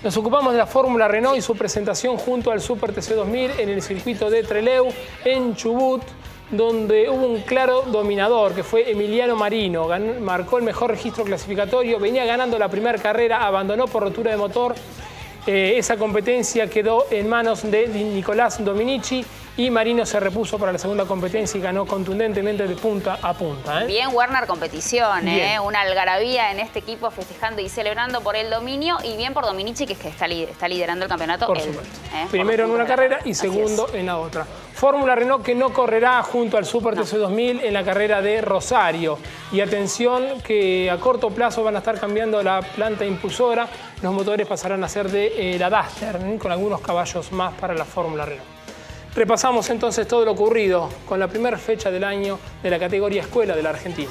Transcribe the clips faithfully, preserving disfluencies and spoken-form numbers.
Nos ocupamos de la Fórmula Renault y su presentación junto al Super T C dos mil en el circuito de Trelew, en Chubut, donde hubo un claro dominador, que fue Emiliano Marino. Ganó, marcó el mejor registro clasificatorio, venía ganando la primera carrera, abandonó por rotura de motor. Eh, esa competencia quedó en manos de Nicolás Dominici y Marino se repuso para la segunda competencia y ganó contundentemente de punta a punta. ¿eh? Bien, Werner, competición, ¿eh? Una algarabía en este equipo festejando y celebrando por el dominio, y bien por Dominici, que es que está, está liderando el campeonato. Por él, supuesto. ¿eh? Primero por en una carrera y Así segundo es. en la otra. Fórmula Renault que no correrá junto al Super no. T C dos mil en la carrera de Rosario. Y atención que a corto plazo van a estar cambiando la planta impulsora. Los motores pasarán a ser de eh, la Duster, ¿eh? con algunos caballos más para la Fórmula Renault. Repasamos entonces todo lo ocurrido con la primera fecha del año de la categoría Escuela de la Argentina.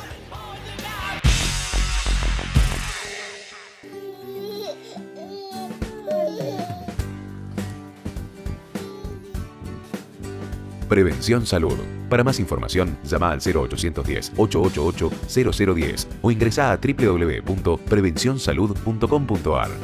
Prevención Salud. Para más información, llama al cero ochocientos diez, ochocientos ochenta y ocho, cero cero diez o ingresa a w w w punto prevención salud punto com punto a r.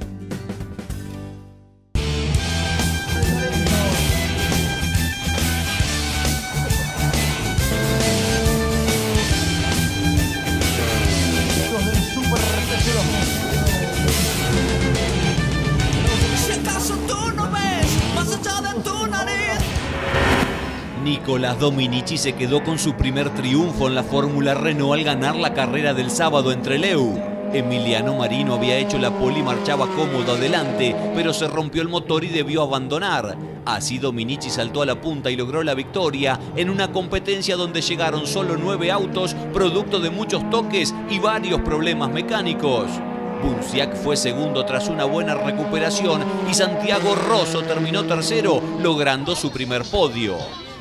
Nicolás Dominici se quedó con su primer triunfo en la Fórmula Renault al ganar la carrera del sábado en Trelew. Emiliano Marino había hecho la pole y marchaba cómodo adelante, pero se rompió el motor y debió abandonar. Así Dominici saltó a la punta y logró la victoria en una competencia donde llegaron solo nueve autos, producto de muchos toques y varios problemas mecánicos. Bunciac fue segundo tras una buena recuperación y Santiago Rosso terminó tercero, logrando su primer podio.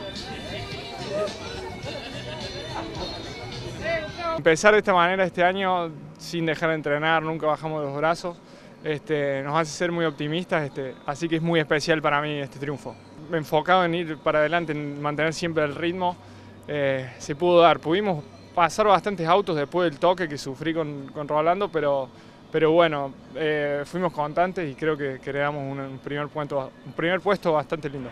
Empezar de esta manera este año, sin dejar de entrenar, nunca bajamos los brazos, este, nos hace ser muy optimistas, este, así que es muy especial para mí este triunfo. Enfocado en ir para adelante, en mantener siempre el ritmo, eh, se pudo dar. Pudimos pasar bastantes autos después del toque que sufrí con, con Rolando, pero, pero bueno, eh, fuimos constantes y creo que creamos un, un, primer puesto, un primer puesto bastante lindo.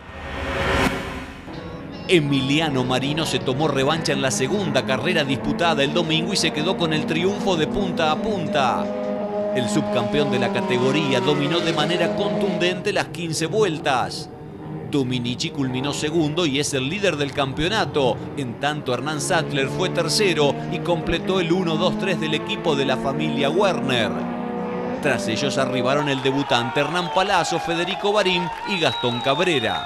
Emiliano Marino se tomó revancha en la segunda carrera disputada el domingo y se quedó con el triunfo de punta a punta. El subcampeón de la categoría dominó de manera contundente las quince vueltas. Dominici culminó segundo y es el líder del campeonato. En tanto, Hernán Sattler fue tercero y completó el uno dos tres del equipo de la familia Werner. Tras ellos arribaron el debutante Hernán Palazzo, Federico Barín y Gastón Cabrera.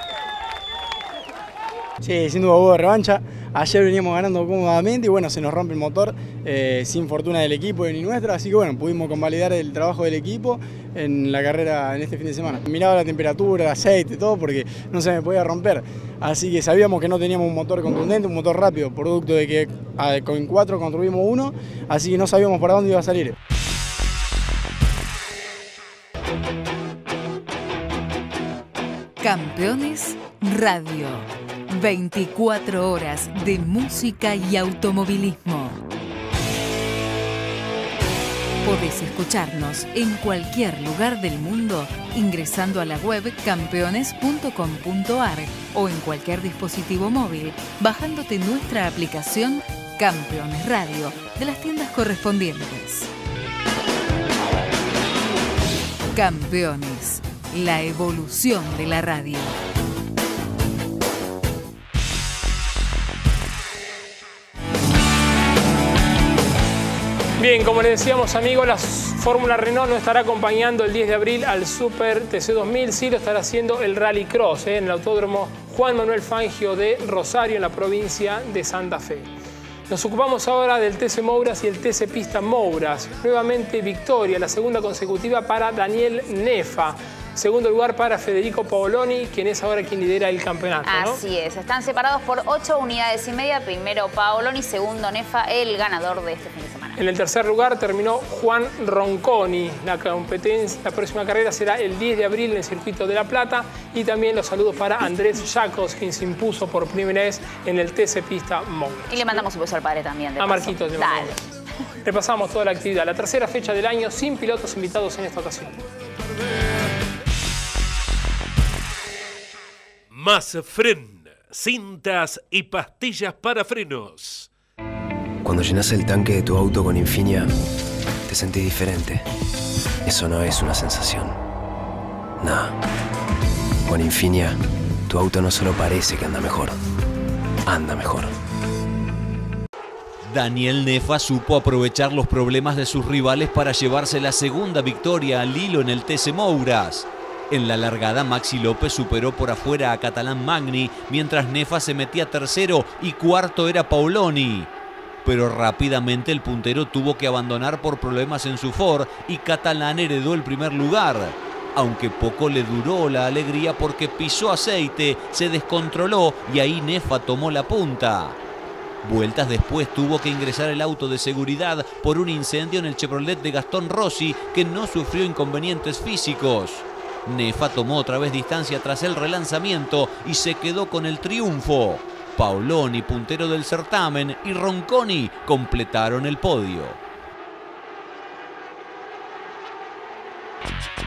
Sí, sin duda hubo de revancha. Ayer veníamos ganando cómodamente y bueno, se nos rompe el motor eh, sin fortuna del equipo ni nuestra, así que bueno, pudimos convalidar el trabajo del equipo en la carrera en este fin de semana. Miraba la temperatura, el aceite, todo porque no se me podía romper, así que sabíamos que no teníamos un motor contundente, un motor rápido, producto de que a, con cuatro construimos uno, así que no sabíamos para dónde iba a salir. Campeones Radio. veinticuatro horas de música y automovilismo. Podés escucharnos en cualquier lugar del mundo ingresando a la web campeones punto com punto a r o en cualquier dispositivo móvil bajándote nuestra aplicación Campeones Radio de las tiendas correspondientes. Campeones, la evolución de la radio. Bien, como les decíamos, amigos, la Fórmula Renault no estará acompañando el diez de abril al Super T C dos mil, sí lo estará haciendo el Rally Cross ¿eh? en el Autódromo Juan Manuel Fangio de Rosario, en la provincia de Santa Fe. Nos ocupamos ahora del T C Mouras y el T C Pista Mouras. Nuevamente victoria, la segunda consecutiva para Daniel Nefa. Segundo lugar para Federico Paoloni, quien es ahora quien lidera el campeonato, ¿no? Así es, están separados por ocho unidades y media. Primero Paoloni, segundo Nefa, el ganador de este fin de semana. En el tercer lugar terminó Juan Ronconi. La competencia, la próxima carrera será el diez de abril en el Circuito de La Plata. Y también los saludos para Andrés Jacos, quien se impuso por primera vez en el T C Pista Mouras. Y le mandamos un beso al padre también. De a paso. Marquitos. Dale. Repasamos toda la actividad. La tercera fecha del año sin pilotos invitados en esta ocasión. Masfren, cintas y pastillas para frenos. Cuando llenas el tanque de tu auto con Infinia, te sentís diferente. Eso no es una sensación. No. Con Infinia, tu auto no solo parece que anda mejor, anda mejor. Daniel Nefa supo aprovechar los problemas de sus rivales para llevarse la segunda victoria al hilo en el T C Mouras. En la largada, Maxi López superó por afuera a Catalán Magni, mientras Nefa se metía tercero y cuarto era Paoloni. Pero rápidamente el puntero tuvo que abandonar por problemas en su Ford y Catalán heredó el primer lugar. Aunque poco le duró la alegría porque pisó aceite, se descontroló y ahí Nefa tomó la punta. Vueltas después tuvo que ingresar el auto de seguridad por un incendio en el Chevrolet de Gastón Rossi, que no sufrió inconvenientes físicos. Nefa tomó otra vez distancia tras el relanzamiento y se quedó con el triunfo. Paoloni, puntero del certamen, y Ronconi completaron el podio.